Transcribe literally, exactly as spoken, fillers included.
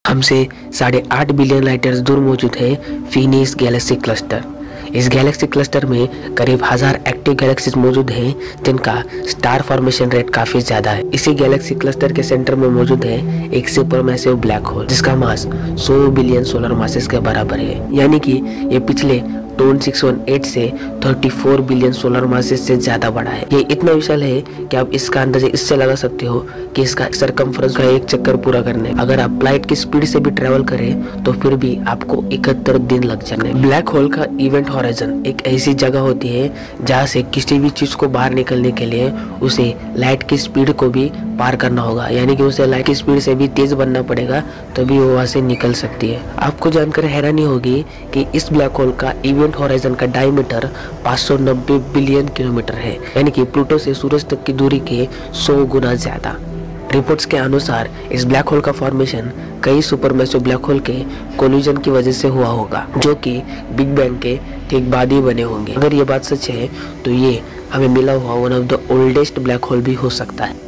हमसे साढ़े आठ बिलियन लाइट ईयर्स दूर मौजूद है फिनिक्स गैलेक्सी क्लस्टर। इस गैलेक्सी क्लस्टर में करीब हजार एक्टिव गैलेक्सीज मौजूद हैं जिनका स्टार फॉर्मेशन रेट काफी ज्यादा है। इसी गैलेक्सी क्लस्टर के सेंटर में मौजूद है एक सुपरमैसिव ब्लैक होल जिसका मास सौ बिलियन सोलर मासेस के बराबर है, यानी कि ये पिछले दो हज़ार छह सौ अठारह से चौंतीस बिलियन सोलर मासेस से ज्यादा बड़ा है। ये इतना विशाल है कि आप इसका अंदाजा इससे लगा सकते हो कि इसका सरकमफ्रेंस का एक चक्कर पूरा करने अगर आप लाइट की स्पीड से भी ट्रेवल करें तो फिर भी आपको इकहत्तर दिन लग जाने। ब्लैक होल का इवेंट हॉराइजन एक ऐसी जगह होती है जहाँ से किसी भी चीज को बाहर निकलने के लिए उसे लाइट की स्पीड को भी पार करना होगा, यानी कि उसे लाइट की स्पीड से भी तेज बनना पड़ेगा तभी वो वहां से निकल सकती है। आपको जानकर हैरानी होगी कि इस ब्लैक होल का इवेंट हॉराइजन का डायमीटर पाँच सौ नब्बे बिलियन किलोमीटर है, यानी कि प्लूटो से सूरज तक की दूरी के सौ गुना ज्यादा। रिपोर्ट्स के अनुसार इस ब्लैक होल का फॉर्मेशन कई सुपरमैसिव ब्लैक होल के कोलिजन की वजह से हुआ होगा, जो कि बिग बैंग के ठीक बाद ही बने होंगे। अगर ये बात सच है तो ये हमें मिला हुआ one of the oldest black hole भी हो सकता है।